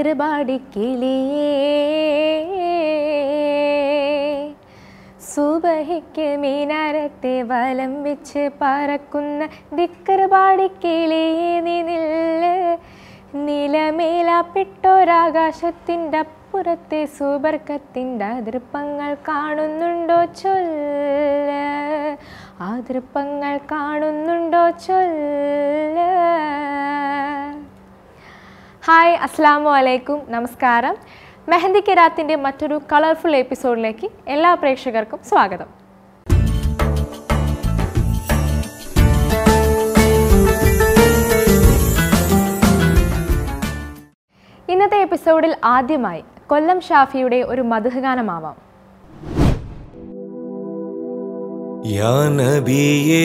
ദിക്ർബാടിക്കിളിയേ സുബഹിക്ക് മീനാരത്തെ വലം വെച്ച് പറക്കുന്ന ദിക്ർബാടിക്കിളിയേ നീ നില്ല് നിലമേലാപ്പെട്ടൊരാകാശത്തിൻ്റെ അപ്പുറത്തെ സുബർക്കത്തിൻ്റെ അതിർപ്പങ്ങൾ കാണുന്നുണ്ടോ ചൊല്ല് അതിർപ്പങ്ങൾ കാണുന്നുണ്ടോ ചൊല്ല്. ഹായ്, അസ്സലാമു അലൈക്കും, നമസ്കാരം. മെഹന്തി കിറാത്തിൻ്റെ മറ്റൊരു കളർഫുൾ എപ്പിസോഡിലേക്ക് എല്ലാ പ്രേക്ഷകർക്കും സ്വാഗതം. ഇന്നത്തെ എപ്പിസോഡിൽ ആദ്യമായി കൊല്ലം ഷാഫിയുടെ ഒരു മദ്ഹ് ഗാനമാവാം. യാ നബിയേ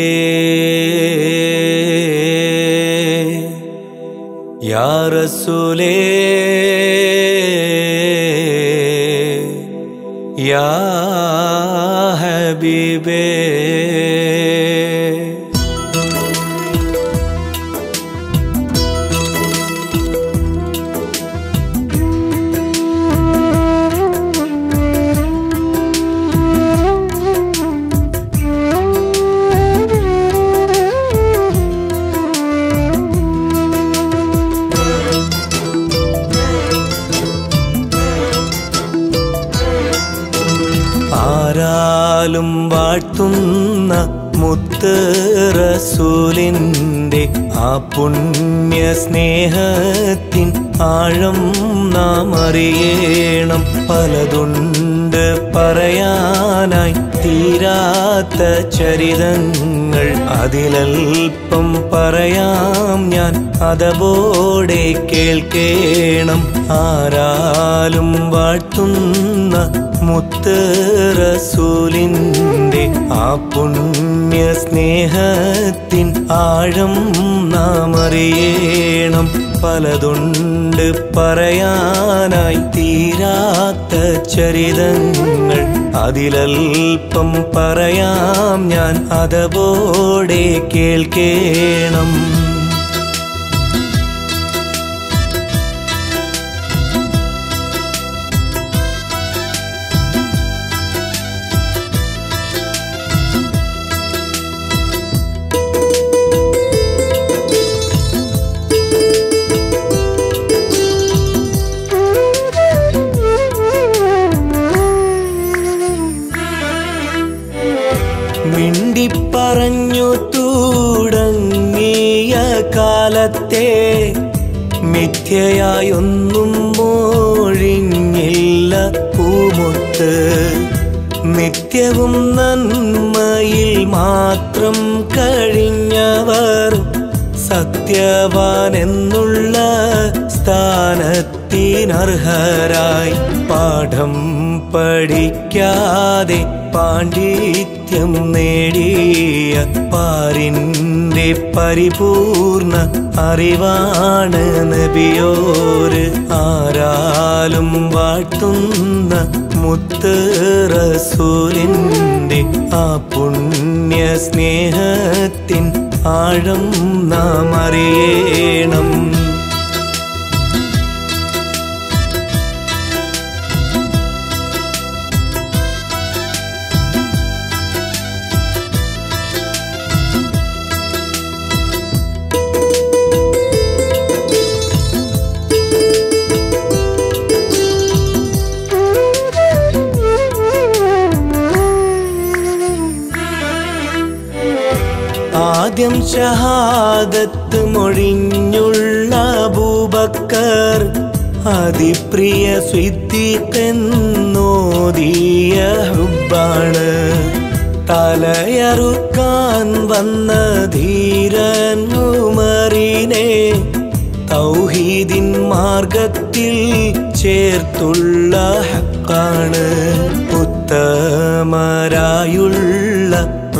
യാ റസൂലേ യാ ഹബീബേ ആരാലും വാഴ്ത്തുന്ന മുത്ത് റസൂലിൻ്റെ ആ പുണ്യ സ്നേഹത്തിൻ ആഴം നാം അറിയണം. പലതുണ്ട് പറയാനായി തീരാത്ത ചരിതങ്ങൾ, അതിലൽപ്പം പറയാം ഞാൻ, അതവോടെ കേൾക്കേണം. ആരാലും വാഴ്ത്തുന്ന മുത്ത് റസൂലിൻ്റെ ആ പുണ്യ സ്നേഹത്തിൻ ആഴം നാം അറിയണം. പലതുണ്ട് പറയാനായി തീരാത്ത ചരിതങ്ങൾ, അതിലൽപ്പം പറയാം ഞാൻ, അതവോടെ കേൾക്കേണം. മിണ്ടിപ്പറഞ്ഞു തുടങ്ങിയ കാലത്തെ മിഥ്യയായൊന്നും മൊഴിഞ്ഞില്ല പൂമുത്ത്. നിത്യവും നന്മയിൽ മാത്രം കഴിഞ്ഞവർ സത്യവാൻ എന്നുള്ള സ്ഥാനത്തിനർഹരായി. പാഠം പഠിക്കാതെ പാണ്ഡിത്യം നേടിയ പാരിൻ്റെ പരിപൂർണ അറിവാണ് നബിയോര്. ആരാലും വാഴ്ത്തുന്ന മുത്ത് റസൂലിൻ്റെ ആ പുണ്യ സ്നേഹത്തിൻ ആഴം നാം അറിയണം. ആദ്യം ഷഹാദത്ത് മൊഴിഞ്ഞുള്ള അബൂബക്കർ, അതിപ്രിയ സിദ്ദീഖെന്നോദിയ ഹുബ്ബാണ്. തലയറുക്കാൻ വന്ന ധീരൻ ഉമറിനെ തൗഹീദിൻ മാർഗത്തിൽ ചേർത്തുള്ള ഹക്കാണ്. ഉത്തമരായുള്ള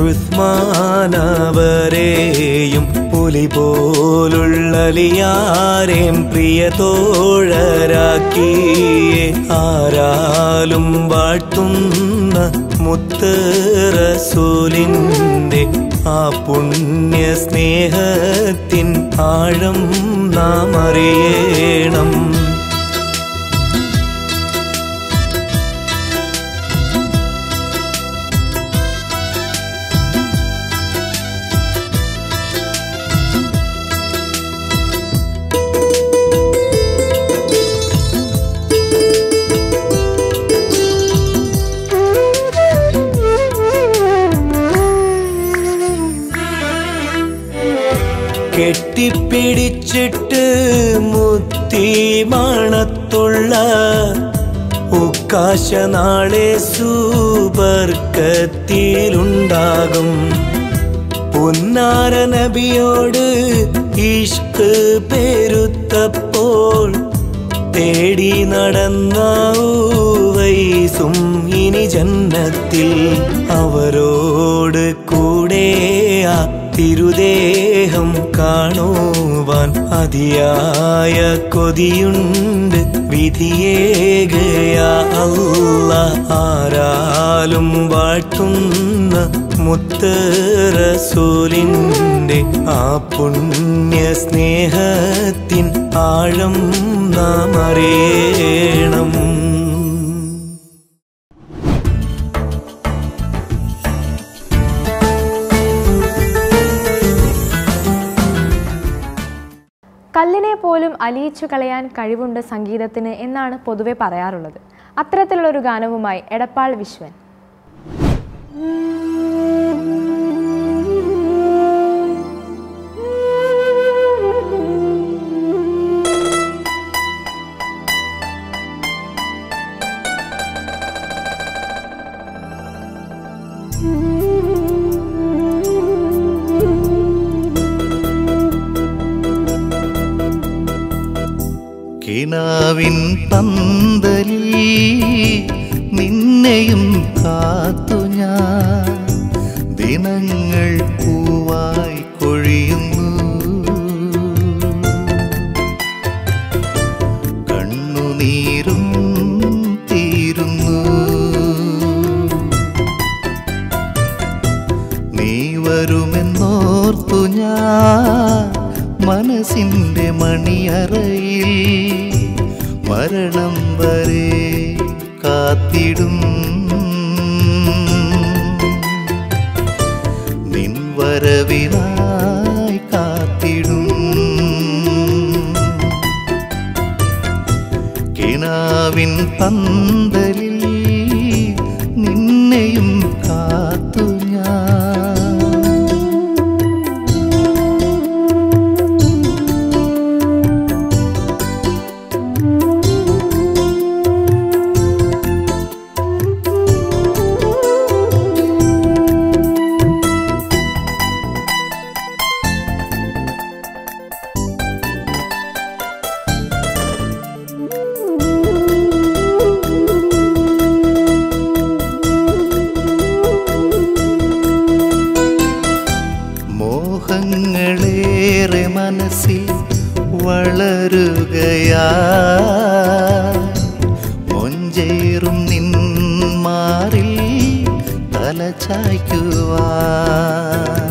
ഉസ്മാനവരെയും പുലി പോലുള്ളലിയാരെയും പ്രിയതോഴരാക്കിയേ. ആരാലും വാഴ്ത്തുന്ന മുത്ത് റസൂലിൻ്റെ ആ പുണ്യ സ്നേഹത്തിൻ ആഴം നാം അറിയണം. കെട്ടിപ്പിടിച്ചിട്ട് മുത്തി മണത്തുള്ള ഉക്കാശ നാളെ സുബർക്കത്തിലുണ്ടാകും. പുന്നാര നബിയോട് ഇഷ്ക് പെരുത്തപ്പോൾ തേടി നടന്ന ഉവൈസും ഇനി ജന്നത്തിൽ. അവരോട് കൂടെ ആ തിരുദേഹം കാണുവാൻ അതിയായ കൊതിയുണ്ട്. വിധിയേകയാ അല്ലാഹ് ആരാലും വാഴ്ത്തുന്ന മുത്ത് റസൂലിൻ്റെ ആ പുണ്യ സ്നേഹത്തിൻ ആഴം നാം അറിയണം. കല്ലിനെ പോലും അലിയിച്ചു കളയാൻ കഴിവുണ്ട് സംഗീതത്തിന് എന്നാണ് പൊതുവെ പറയാറുള്ളത്. അത്തരത്തിലുള്ളൊരു ഗാനവുമായി എടപ്പാൾ വിശ്വൻ. കിനാവിൻ പന്തലിൽ നിന്നെയും കാത്തു ഞാൻ ദിനങ്ങൾ പൂവായി കൊഴിയുന്നു. കണ്ണുനീരും തീരുന്നു. നീ വരുമെന്നോർത്തു ഞാൻ മനസ്സിൻ്റെ മണിയറയിൽ മരണം വരെ കാത്തിടും. നിൻ വരവിനായി കാത്തിടും. കിനാവിൻ പന്തലിൽ നിന്നെയും കാത്തു ഞാൻ. മോഹങ്ങളേറെ മനസ്സിൽ വളരുകയാ. മൊഞ്ചേറും നിന്മാറിൽ തലചായ്ക്കുവാൻ.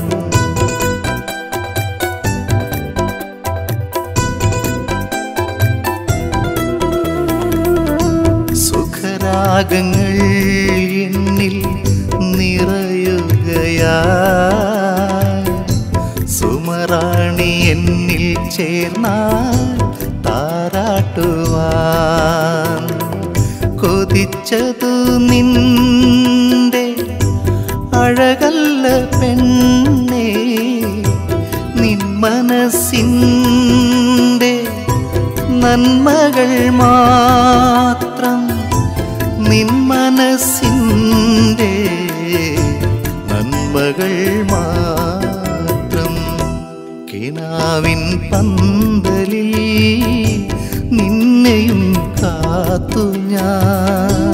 സുഖരാഗങ്ങൾ എന്നിൽ നിറയുകയാ. സുമറാണി എന്നിൽ ചേർന്നാൽ താരാട്ടുവാൻ. കൊതിച്ചതു നിന്റെ അഴകല്ല പെണ്ണേ, നിൻ മനസ്സിൻ്റെ നന്മകൾ മാത്രം. നിൻ മനസ്സിൻ്റെ നന്മകൾ മാത്രം. കിനാവിൻ പന്തലിൽ നിന്നെയും കാത്തു ഞാൻ.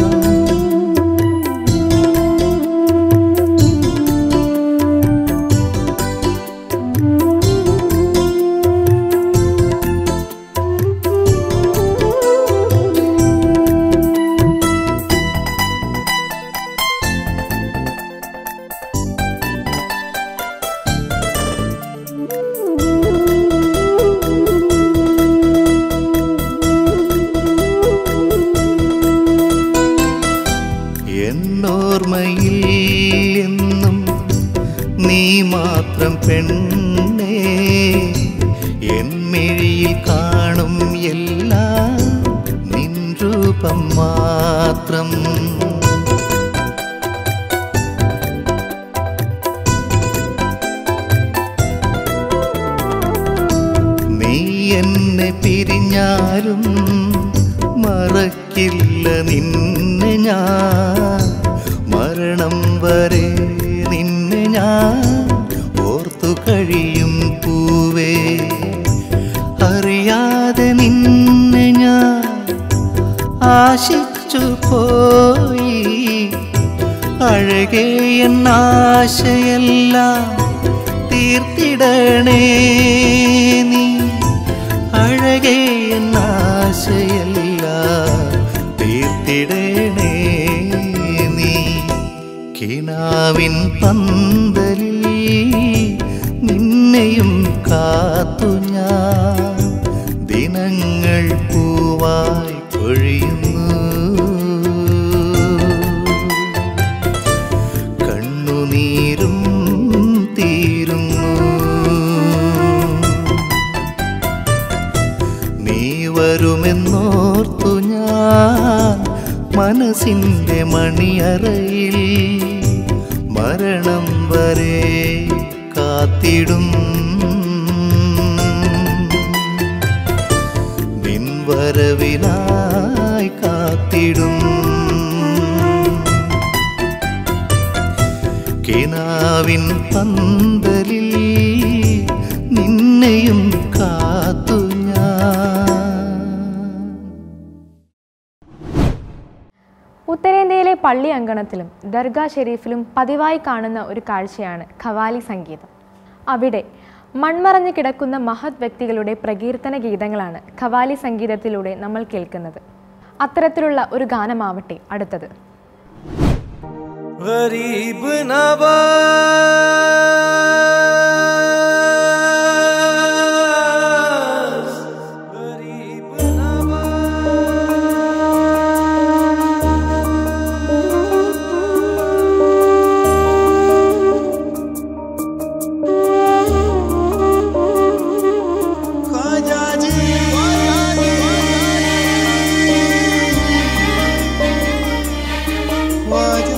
എന്നോർമ്മയിൽ എന്നും നീ മാത്രം പെണ്ണേ. എന്മിഴിയിൽ കാണും എല്ലാം നിൻ രൂപം മാത്രം. പിരിഞ്ഞാലും മറക്കില്ല നിന്നെ ഞാൻ. മരണം വരെ നിന്നെ ഞാൻ ഓർത്തു കഴിയും പൂവേ. അറിയാതെ നിന്നെ ഞാൻ ആശിച്ചു പോയി. അഴകേ എന്നാശയെല്ലാം തീർത്തിടണേ നീ. അഴകേ എന്നാശയെല്ലാം തീർത്തിടണേ നീ. കിനാവിൻ പന്തലിൽ നിന്നെയും കാത്തു ഞാൻ. ദിനങ്ങൾ പൂവായി കൊഴിയുന്നു. കണ്ണുനീരും തീരുന്നു. നീ വരുമെന്നോർത്തു ഞാൻ മനസ്സിൻ്റെ മണിയറയിൽ മരണം വരെ കാത്തിടും. നിൻ വരവിനായി കാത്തിടും. കിനാവിൻ പന്തലിൽ നിന്നെയും കാത്തു ഞാൻ. ഉത്തരേന്ത്യയിലെ പള്ളി അങ്കണത്തിലും ദർഗാ ഷെരീഫിലും പതിവായി കാണുന്ന ഒരു കാഴ്ചയാണ് ഖവാലി സംഗീതം. അവിടെ മൺമറഞ്ഞു കിടക്കുന്ന മഹത് വ്യക്തികളുടെ പ്രകീർത്തന ഗീതങ്ങളാണ് ഖവാലി സംഗീതത്തിലൂടെ നമ്മൾ കേൾക്കുന്നത്. അത്തരത്തിലുള്ള ഒരു ഗാനമാവട്ടെ അടുത്തത്. गरीब नवाज, गरीब ख्वाजा जी, ख्वाजा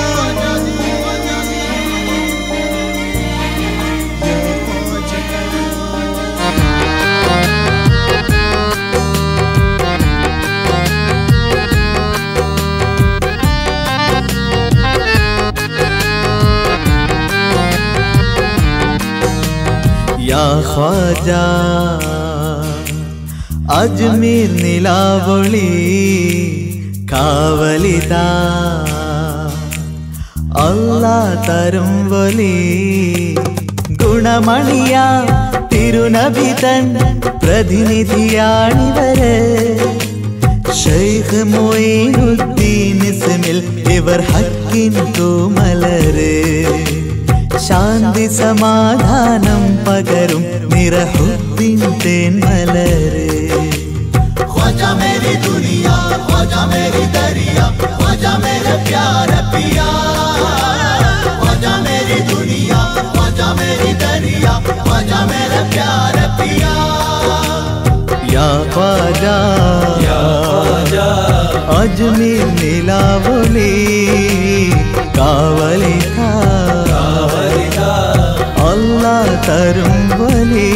या ख्वाजा अजमेर निलावळी कावलिदा अल्लाह तरुं वली गुणमणिय तिरुनबी तन प्रतिनिधियाणिवरे शैഖ് മൊയ്നുദ്ദീൻ ഇസ്മിൽ ഇവർ ഹക്കിൻ തൂമലരെ ശാന്തി സമാധാനം പകരും നിറഹുദ്ദീൻ തേന്മലരെ ख्वाजा मेरी दुनिया ख्वाजा मेरी दरिया ख्वाजा मेरे प्यारे पिया ख्वाजा मेरी दुनिया ख्वाजा मेरी दरिया ख्वाजा मेरे प्यारे पिया या ख्वाजा अजमेर निलावली कावलिदा अल्लाह तरुं वली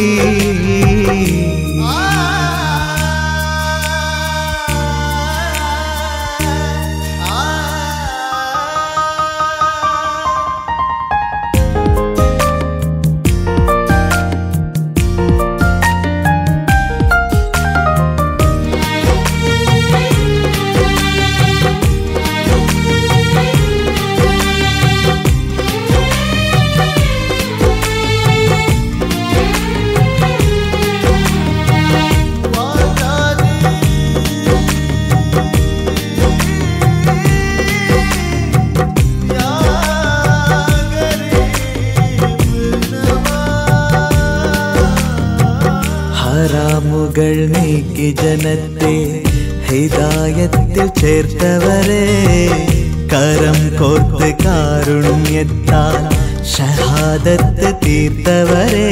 ഹറാമുകൾ നീക്കി ജനത്തെ ഹിദായത്തിൽ ചേർത്തവരെ കരം കോർത്ത് കാരുണ്യത്താൽ ഷഹാദത്ത് തീർത്തവരെ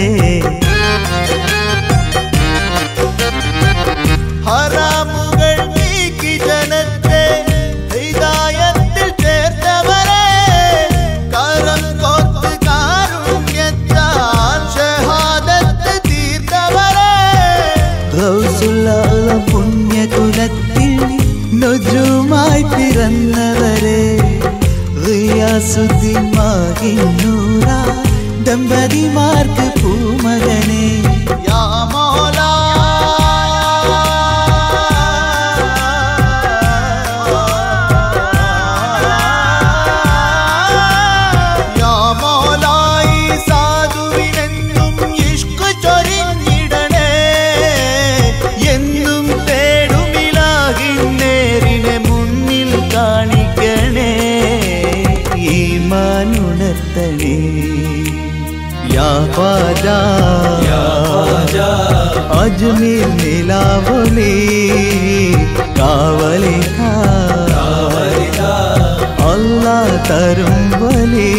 ഹറാമുകൾ നീക്കി ജനത്തെ ഹിദായത്തിൽ ചേർത്തവരെ കരം കോർത്ത് കാരുണ്യത്താൽ ഷഹാദത്ത് തീർത്തവരെ ഗൗസ് വരെ റിയാസുദ്ദീൻ മാഹിന്നൂറ ദമ്പതിമാർക്ക് പൂമകനെ യാ മൗലാ ख्वाजा अजमेर नीलावली कावलिका अल्लाह तरुम वली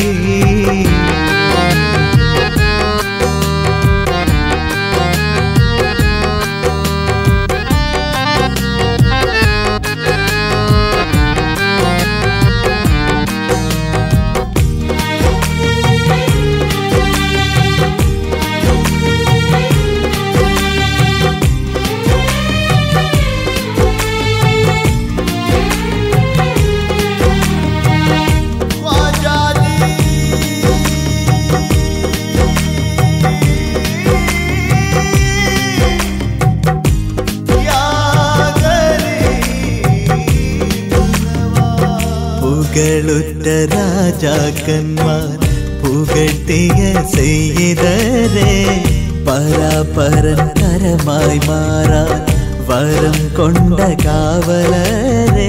പുകളുറ്റ രാജാക്കന്മാർ പുകട്ടിയ സയ്യിദരെ പരാപരൻ കരമായി മാറാൻ വരം കൊണ്ട കാവലരെ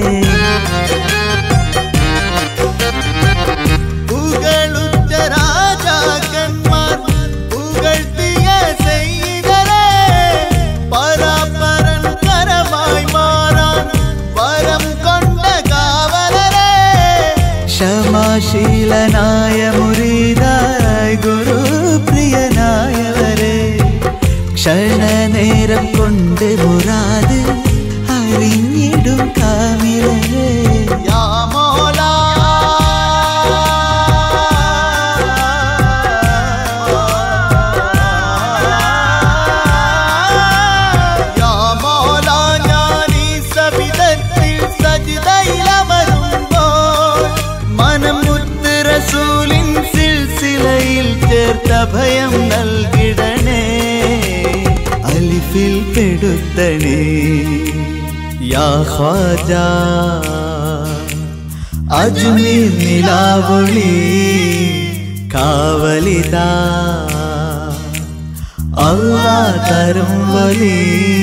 പുകളുറ്റ രാജാക്കന്മാർ പുകട്ടിയ സയ്യിദരെ പരാപരൻ കരമായി മാറാൻ വരം കൊണ്ട കാവലരെ ക്ഷമാശീലനായ മുരീദായ ഗുരുപ്രിയനായവരെ ക്ഷണനേരം കൊണ്ട് മുറാദ് അറിഞ്ഞിടും കാമിലരെ യാ മൗലാ യാ മൗലാ ഞാനീ സവിധത്തിൽ സജ്ദയിലമരുമ്പോൾ മനം മുത്ത് റസൂലിൻ സിൽസിലയിൽ ചേർത്ത ഭയം നൽകിടണേ അലിഫിൽ പെടുത്തണേ യാ ഖ്വാജാ അജ്മീർ നിലാവൊളി കാവലിതാ അല്ലാഹ് തരും വലി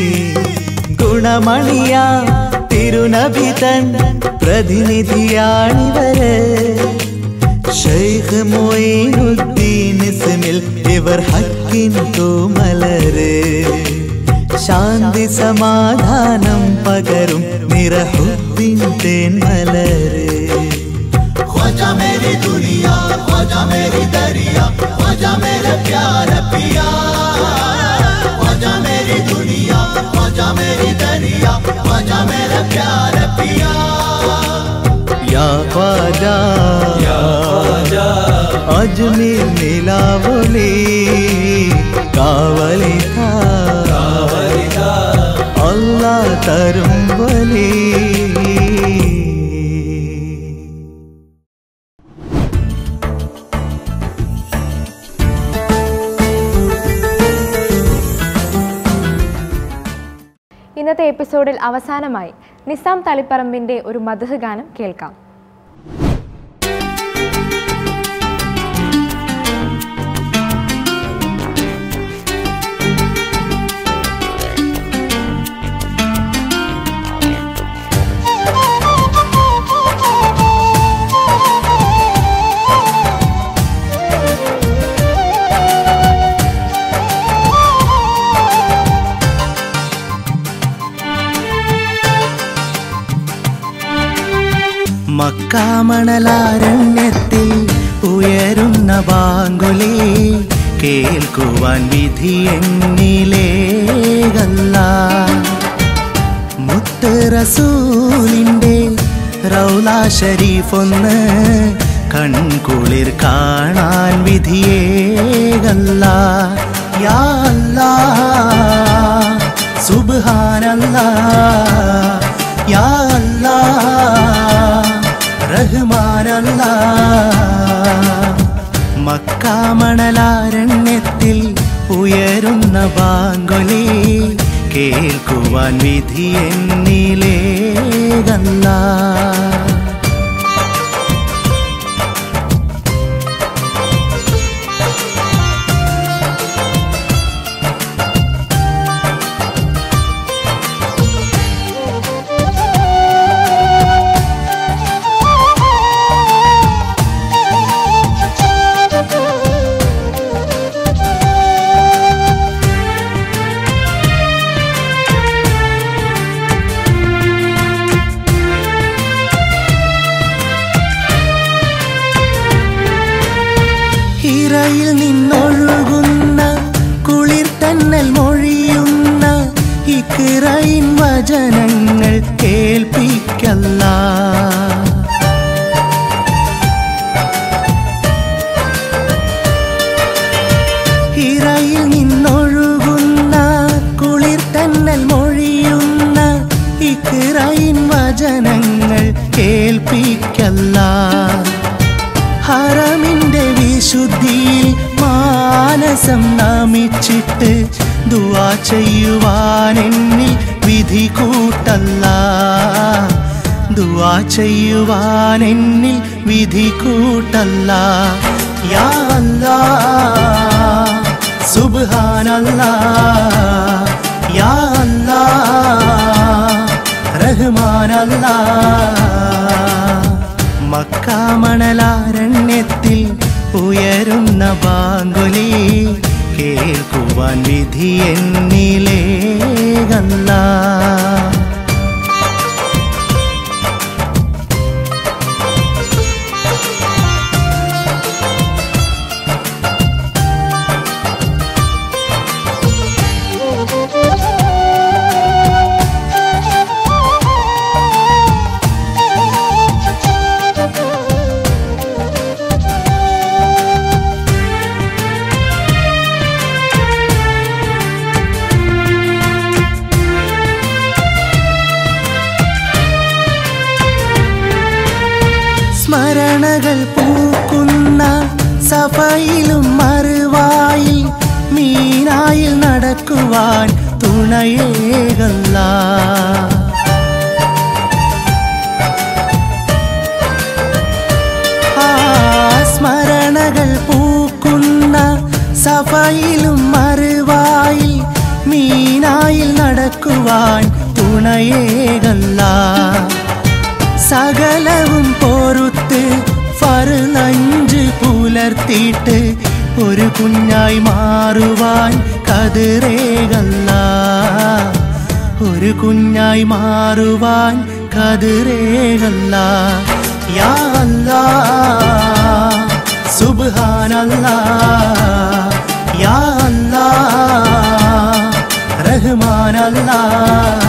ഗുണമണിയ തിരുനബി തൻ പ്രതിനിധിയാണിവരെ ശൈഖ് മൊയ്നുദ്ദീൻ ഇസ്മിൽ ഇവർ ഹക്കിൻ തൂമലരെ ശാന്തി സമാധാനം പകരും നിറഹുദ്ദീൻ തേന്മലരെ ഖ്വാജ മേരി ദുനിയാ ഖ്വാജ മേരി ദരിയാ ഖ്വാജ മേരെ പ്യാരെ പിയാ ഖ്വാജ മേരി ദുനിയാ ഖ്വാജ മേരി ദരിയാ ഖ്വാജ മേരെ പ്യാരെ പിയാ യാ ഖ്വാജാ അജ്മീർ നിലാവൊളി കാവലിതാ അല്ലാഹ് തരും വലി ഇന്നത്തെ എപ്പിസോഡിൽ അവസാനമായി നിസാം തളിപ്പറമ്പിൻ്റെ ഒരു മദ്ഹ് ഗാനം കേൾക്കാം. മക്കാമണലാരണ്യത്തിൽ ഉയരുന്ന ബാങ്കുലി കേൾക്കുവാൻ വിധി എന്നിലേകല്ല മുത്ത് റസൂലിൻ്റെ റൗള ഷരീഫൊന്ന് കൺകുളിർ കാണാൻ വിധിയേകല്ല യാ അല്ലാഹ് സുബ്ഹാനല്ലാഹ് യാ അല്ലാഹ് റഹ്മാനല്ലാ. മക്കാമണലാരണ്യത്തിൽ ഉയരുന്ന ബാങ്കൊലി കേൾക്കുവാൻ വിധി എന്നിലേകല്ലാ. ഹിറയിൽ നിന്നൊഴുകുന്ന കുളിർ തന്നൽ മൊഴിയുന്ന ഇഖ്റയിൻ വചനങ്ങൾ കേൾപ്പിക്കല്ലാ. ഹിറയിൽ നിന്നൊഴുകുന്ന കുളിർ തന്നൽ മൊഴിയുന്ന ഇഖ്റയിൻ വചനങ്ങൾ കേൾപ്പിക്കല്ലാ. ഹറമിന്റെ വിശുദ്ധിയിൽ മാനസം നമിച്ചിട്ട് ദുആ ചെയ്യുവാൻ എന്നിൽ വിധി കൂട്ടല്ലാ. ദുആ ചെയ്യുവാൻ എന്നിൽ വിധി കൂട്ടല്ലാ. യാ അല്ലാഹ് സുബ്ഹാനല്ലാഹ്. യാ അല്ലാഹ് റഹ്മാനല്ലാഹ്. മക്കാമണലാരണ്യത്തിൽ ഉയരുന്ന ബാങ്കൊലി കേൾക്കുവാൻ വിധി എന്നിലേകല്ലാ. സ്മരണകൾ പൂക്കുന്ന സഫയിലും മറുവായിൽ മീനായിൽ നടക്കുവാൻ തുണയേകല്ലാ. സ്മരണകൾ പൂക്കുന്ന സഫയിലും മറുവായിൽ മീനായിൽ നടക്കുവാൻ തുണയേകല്ലാ. സകലവും പൊറുത്ത് ഫർളഞ്ച് പുലർത്തിയിട്ട് ഒരു കുഞ്ഞായി മാറുവാൻ കതിറേകല്ലാ. ഒരു കുഞ്ഞായി മാറുവാൻ കതിറേകല്ലാ. യാ അല്ലാഹ് സുബ്ഹാനല്ലാഹ്. യാ അല്ലാഹ് റഹ്മാനല്ലാഹ്.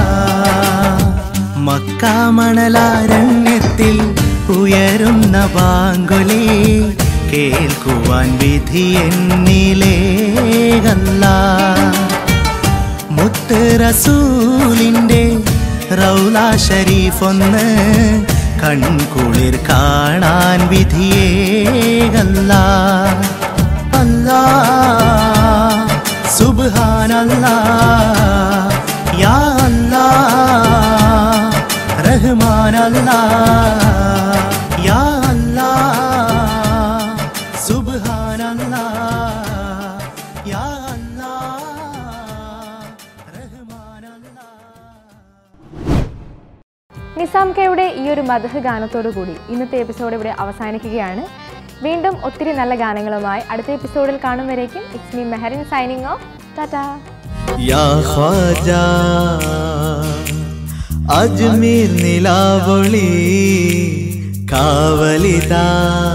മക്കാമണലാരണ്യത്തിൽ ഉയരുന്ന ബാങ്കൊലി കേൾക്കുവാൻ വിധി എന്നിലേകല്ലാ. മുത്ത് റസൂലിൻ്റെ റൗള ശരീഫൊന്ന് കൺകുളിർ കാണാൻ വിധിയേകല്ലാ. അല്ലാഹ് സുബ്ഹാനല്ലാഹ്. യാ അല്ലാഹ് റഹ്മാനല്ലാഹ്. യാ അല്ലാഹ് സുബ്ഹാനല്ലാഹ്. യാ അല്ലാഹ് റഹ്മാനല്ലാഹ്. നിസാം കെയുടെ ഈ ഒരു മദ്ഹ് ഗാനത്തോടു കൂടി ഇന്നത്തെ എപ്പിസോഡ് ഇവിടെ അവസാനിക്കുകയാണ്. വീണ്ടും ഒത്തിരി നല്ല ഗാനങ്ങളുമായി അടുത്ത എപ്പിസോഡിൽ കാണും വരേക്കും it's me Mehrin signing off. Tata. യാ ഖ്വാജാ അജ്മീർ നിലാവൊളി കാവലിതാ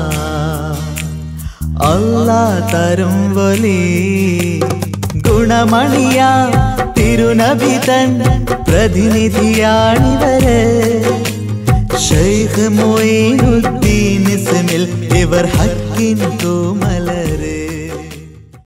അല്ലാ തരും വലി ഗുണമണിയ തിരുനബി തൻ പ്രതിനിധിയാണിവര്. ശൈഖ് മൊയ്നുദ്ദീൻ ഇസ്മിൽ ഇവർ ഹക്കിൻ തൂമല